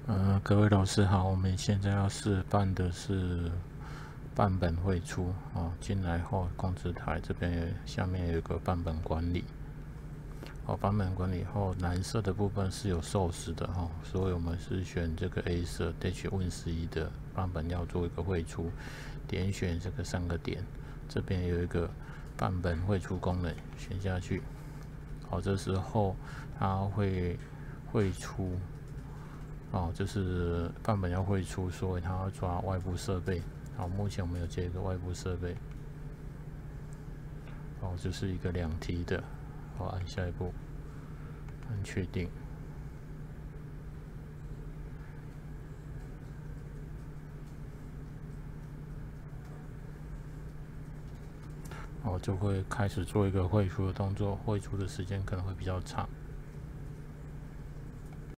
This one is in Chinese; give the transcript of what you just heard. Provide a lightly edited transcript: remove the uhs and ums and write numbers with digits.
各位老师好，我们现在要示范的是范本绘出哦。进来后，控制台这边下面有一个范本管理。范本管理后，蓝色的部分是有授时的哈，所以我们是选这个 A 色 -Win11的范本要做一个绘出，点选这个3个点，这边有一个范本绘出功能，选下去。好，这时候它会绘出。就是范本要绘出，所以它要抓外部设备。好，目前我们有接一个外部设备。就是一个2T 的。好，按下一步，按确定。就会开始做一个绘出的动作，绘出的时间可能会比较长。